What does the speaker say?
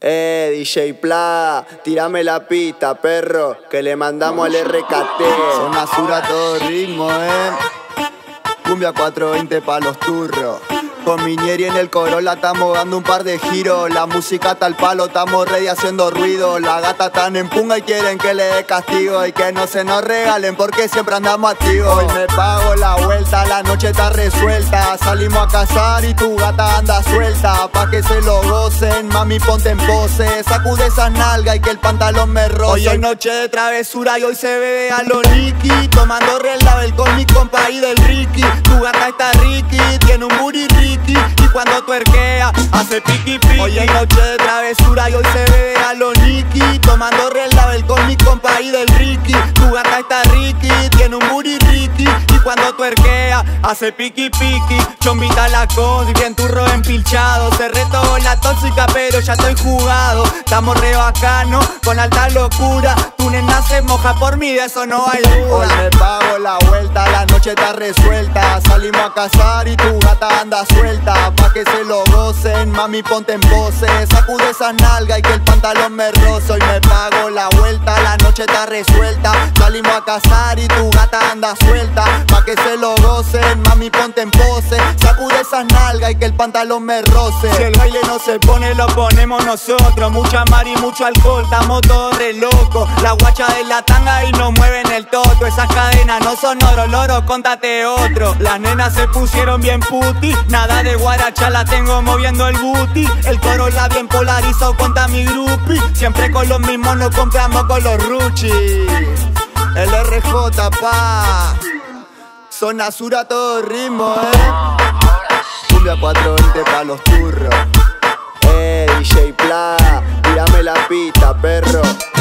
DJ Plaga, tírame la pista, perro, que le mandamos al RKT. Son Azura a todo ritmo, Cumbia 420 pa' los turros. Con Miñeri en el Corolla estamos dando un par de giros. La música está al palo, estamos ready haciendo ruido. La gata están en punga y quieren que le dé castigo. Y que no se nos regalen porque siempre andamos activos. Hoy me pago la vuelta, la noche está resuelta. Salimos a cazar y tu gata anda suelta. Pa' que se lo gocen, mami ponte en pose. Sacude esas nalgas y que el pantalón me roce. Hoy hay noche de travesura y hoy se bebe a los Nicky. Tomando Red Label con mi compa y del Ricky. Tu gata está Ricky, tiene un booty Ricky. Y cuando tuerquea, hace piqui piqui. Hoy hay noche de travesura y hoy se bebe a los Nicky. Tomando Red Label con mi compa y del Ricky. Tu gata está Ricky, tiene un booty Ricky. Y cuando tuerquea, hace piqui piqui. Chombita la cosa y bien turro empilchado. Cerré todo la tóxica pero ya estoy jugado. Estamos re bacanos, con alta locura. Tu nena se moja por mí, de eso no hay duda. Hoy me pago la vuelta, la noche está resuelta. Salimos a cazar y tu gata anda suelta. Pa' que se lo gocen, mami ponte en pose. Sacude esas nalgas y que el pantalón me roce. Hoy me pago la vuelta, la noche está resuelta. Salimos a cazar y tu gata anda suelta. Pa' que se lo gocen, mami ponte en pose. Sacude esas nalgas y que el pantalón me roce. Si el baile no se pone, lo ponemos nosotros. Mucha mar y mucho alcohol, estamos todos re locos. La guacha de la tanga y nos mueven el toto. Esas cadenas no son oro, loro, contate otro. Las nenas se pusieron bien puti. Nada de guaracha, la tengo moviendo el booty. El Corolla bien polarizado, conta mi groupie. Siempre con los mismos nos compramos con los Ruchi. El RJ, pa. Son Azura a todo ritmo, Cumbia 420 pa' los turros. DJ Plaga, tírame la pista, perro.